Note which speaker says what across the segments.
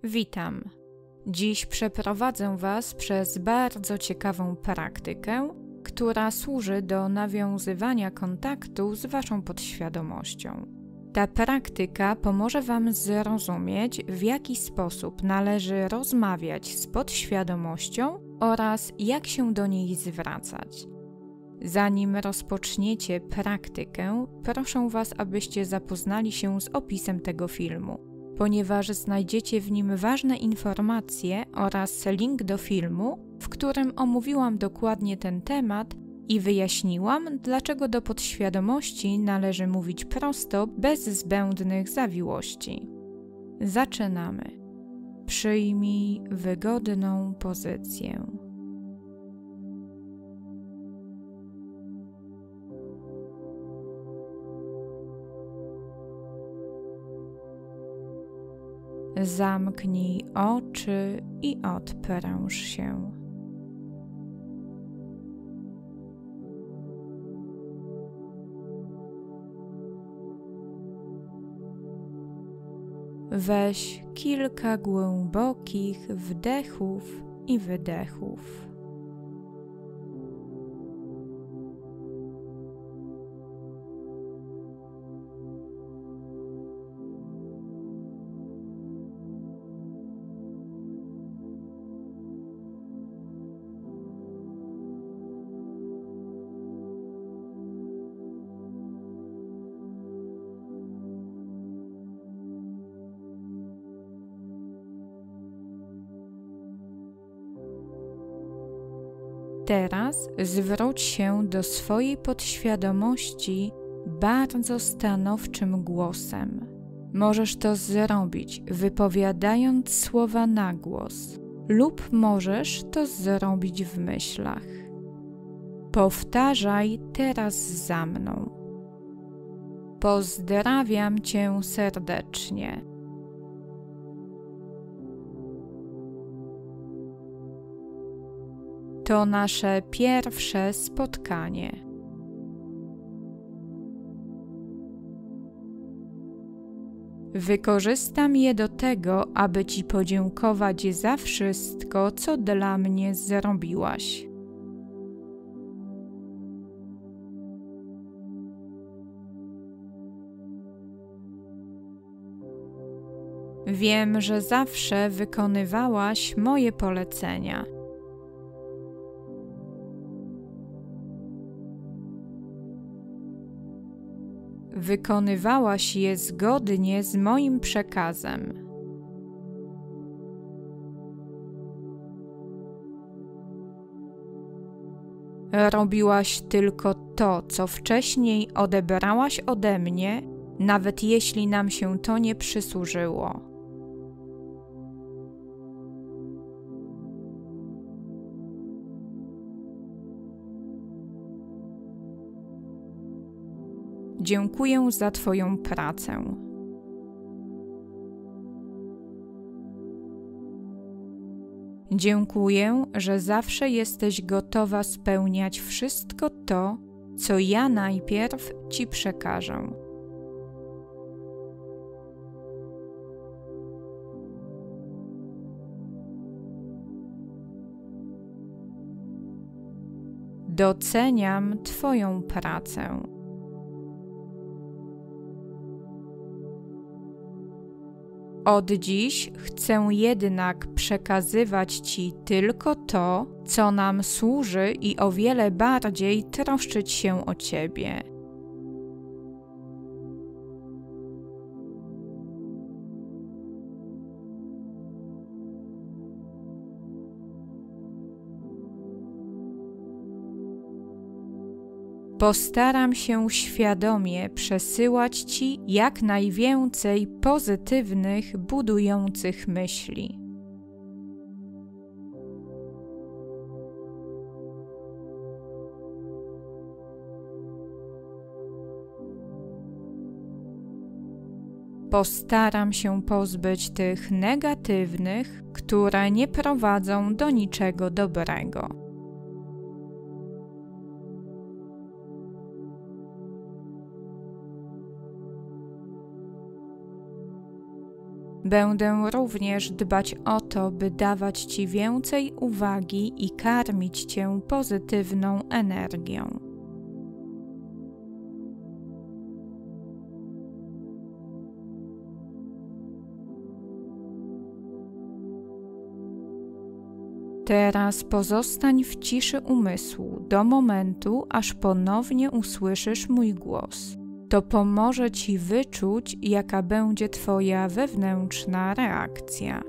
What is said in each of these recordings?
Speaker 1: Witam. Dziś przeprowadzę Was przez bardzo ciekawą praktykę, która służy do nawiązywania kontaktu z Waszą podświadomością. Ta praktyka pomoże Wam zrozumieć, w jaki sposób należy rozmawiać z podświadomością oraz jak się do niej zwracać. Zanim rozpoczniecie praktykę, proszę Was, abyście zapoznali się z opisem tego filmu, ponieważ znajdziecie w nim ważne informacje oraz link do filmu, w którym omówiłam dokładnie ten temat i wyjaśniłam, dlaczego do podświadomości należy mówić prosto, bez zbędnych zawiłości. Zaczynamy. Przyjmij wygodną pozycję. Zamknij oczy i odpręż się. Weź kilka głębokich wdechów i wydechów. Teraz zwróć się do swojej podświadomości bardzo stanowczym głosem. Możesz to zrobić, wypowiadając słowa na głos, lub możesz to zrobić w myślach. Powtarzaj teraz za mną. Pozdrawiam Cię serdecznie. To nasze pierwsze spotkanie. Wykorzystam je do tego, aby Ci podziękować za wszystko, co dla mnie zrobiłaś. Wiem, że zawsze wykonywałaś moje polecenia. Wykonywałaś je zgodnie z moim przekazem. Robiłaś tylko to, co wcześniej odebrałaś ode mnie, nawet jeśli nam się to nie przysłużyło. Dziękuję za Twoją pracę. Dziękuję, że zawsze jesteś gotowa spełniać wszystko to, co ja najpierw Ci przekażę. Doceniam Twoją pracę. Od dziś chcę jednak przekazywać Ci tylko to, co nam służy i o wiele bardziej troszczyć się o Ciebie. Postaram się świadomie przesyłać Ci jak najwięcej pozytywnych, budujących myśli. Postaram się pozbyć tych negatywnych, które nie prowadzą do niczego dobrego. Będę również dbać o to, by dawać Ci więcej uwagi i karmić Cię pozytywną energią. Teraz pozostań w ciszy umysłu do momentu, aż ponownie usłyszysz mój głos. To pomoże Ci wyczuć, jaka będzie Twoja wewnętrzna reakcja.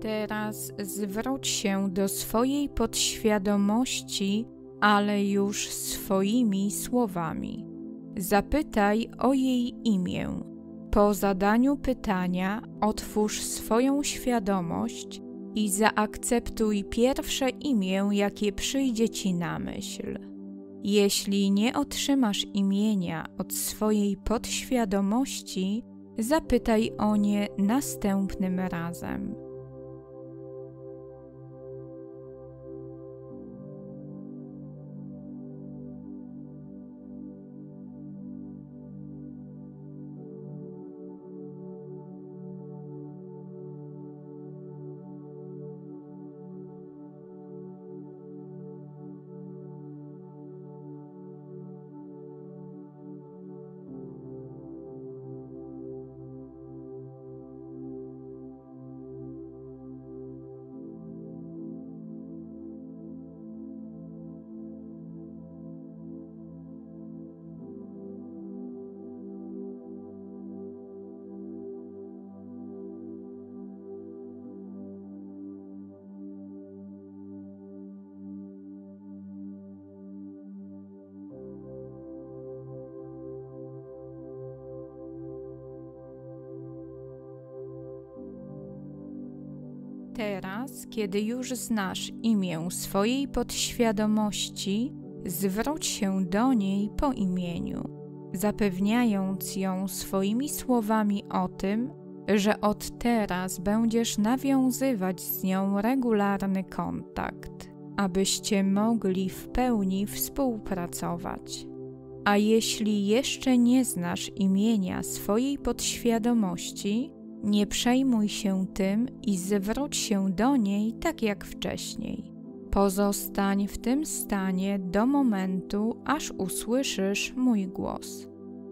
Speaker 1: Teraz zwróć się do swojej podświadomości, ale już swoimi słowami. Zapytaj o jej imię. Po zadaniu pytania otwórz swoją świadomość i zaakceptuj pierwsze imię, jakie przyjdzie ci na myśl. Jeśli nie otrzymasz imienia od swojej podświadomości, zapytaj o nie następnym razem. Teraz, kiedy już znasz imię swojej podświadomości, zwróć się do niej po imieniu, zapewniając ją swoimi słowami o tym, że od teraz będziesz nawiązywać z nią regularny kontakt, abyście mogli w pełni współpracować. A jeśli jeszcze nie znasz imienia swojej podświadomości, nie przejmuj się tym i zwróć się do niej tak jak wcześniej. Pozostań w tym stanie do momentu, aż usłyszysz mój głos.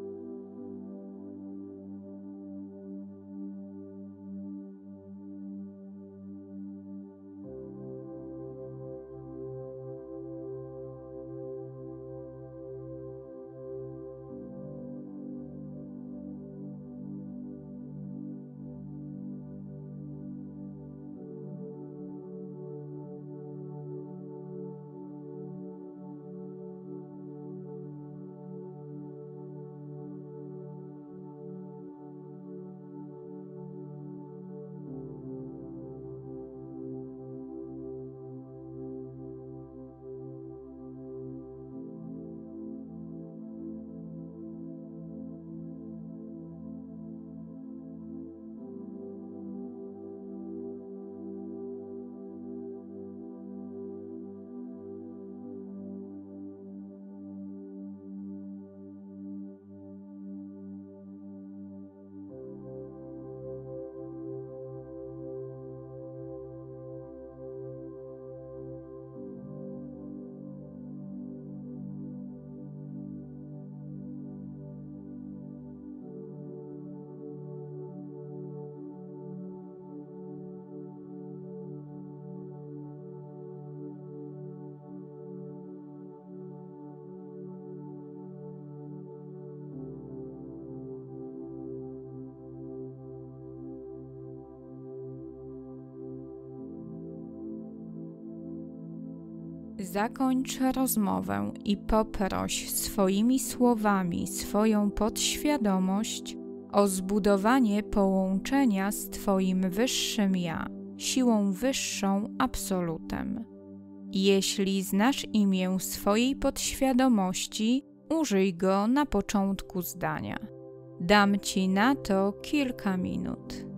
Speaker 1: Zakończ rozmowę i poproś swoimi słowami swoją podświadomość o zbudowanie połączenia z Twoim wyższym ja, siłą wyższą absolutem. Jeśli znasz imię swojej podświadomości, użyj go na początku zdania. Dam Ci na to kilka minut.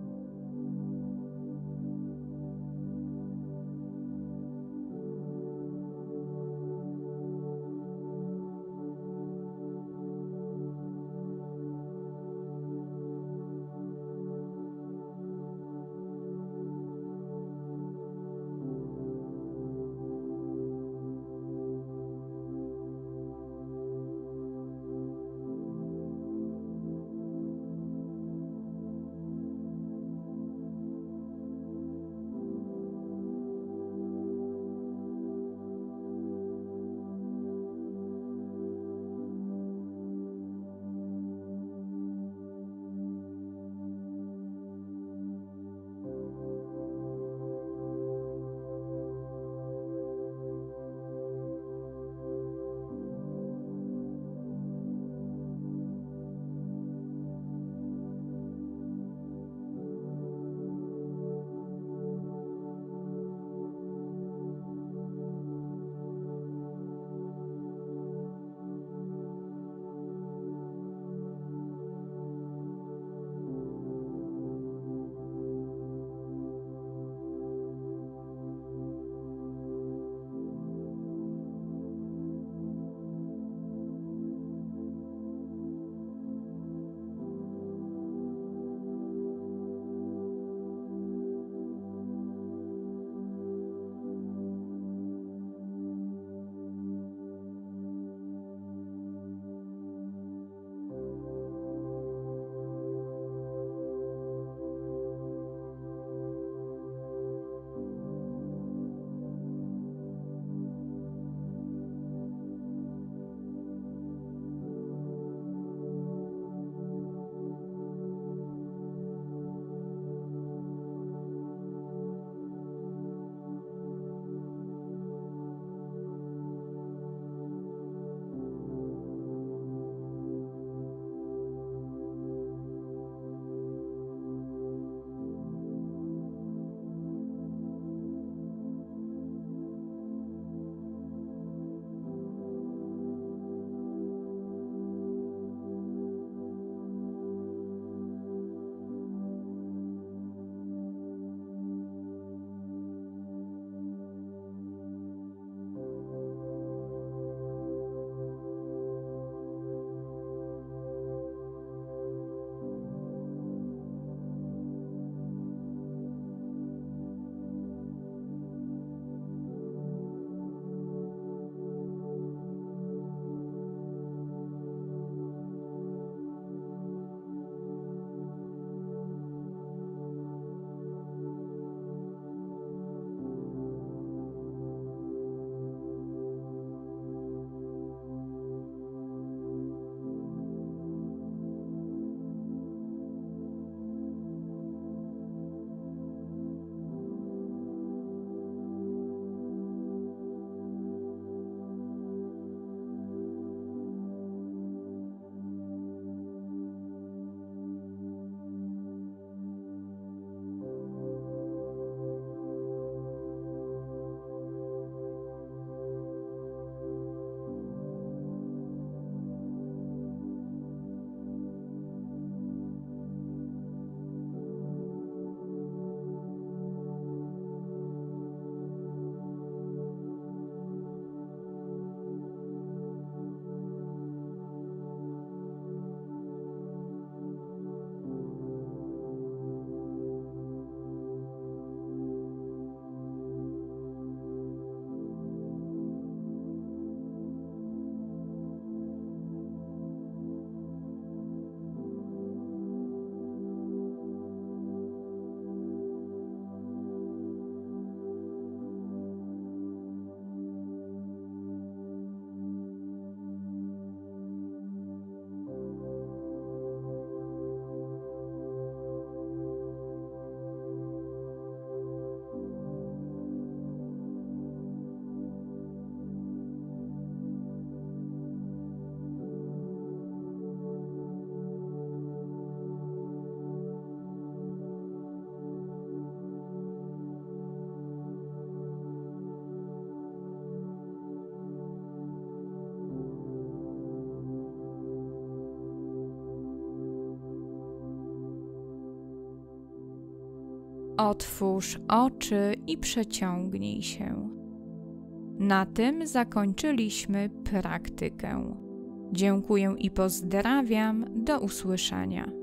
Speaker 1: Otwórz oczy i przeciągnij się. Na tym zakończyliśmy praktykę. Dziękuję i pozdrawiam. Do usłyszenia.